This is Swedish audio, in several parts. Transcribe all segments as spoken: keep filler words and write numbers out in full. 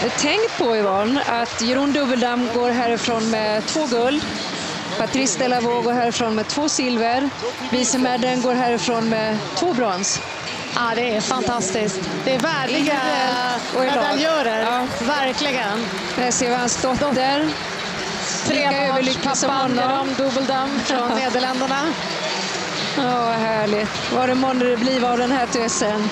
tänkt på, Yvonne, att Jeroen Dubbeldam går härifrån med två guld. Patrice Delaveau går härifrån med två silver. Vice Madden går härifrån med två brons. Ja, det är fantastiskt. Det är värdiga medaljörer. Ja. Verkligen. Där ser vi hans dotter. Tre pappan Jeroen Dubbeldam från Nederländerna. Ja, vad härligt. Vad det månde det bli av den här tösen.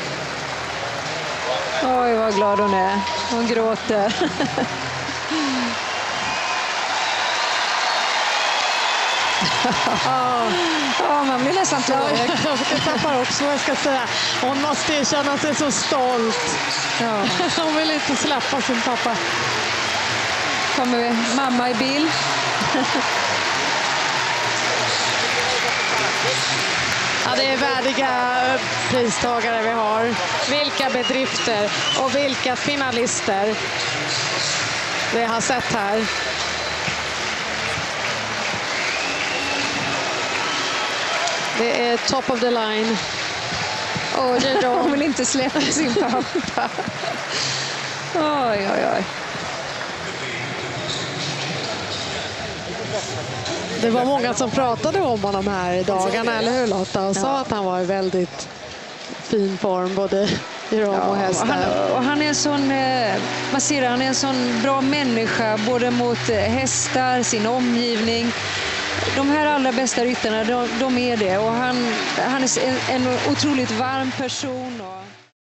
Oj, vad glad hon är. Hon gråter. Ja, ja, man blir nästan tårögd. Jag tappar också vad jag ska säga. Hon måste ju känna sig så stolt. Ja. Hon vill inte släppa sin pappa. Kommer vi mamma i bild. Ja, det är värdiga pristagare vi har. Vilka bedrifter och vilka finalister vi har sett här. Det är top of the line. Och Jeroen vill inte släppa sin pappa. Oj, oj, oj. Det var många som pratade om honom här i dagarna, eller hur Lotta? Och sa ja. att han var i väldigt fin form, både Jeroen ja, och hästar. Och han, och han är en sån, man ser, han är en sån bra människa, både mot hästar, sin omgivning. De här allra bästa ryttarna, de, de är det. Och han, han är en, en otroligt varm person. Och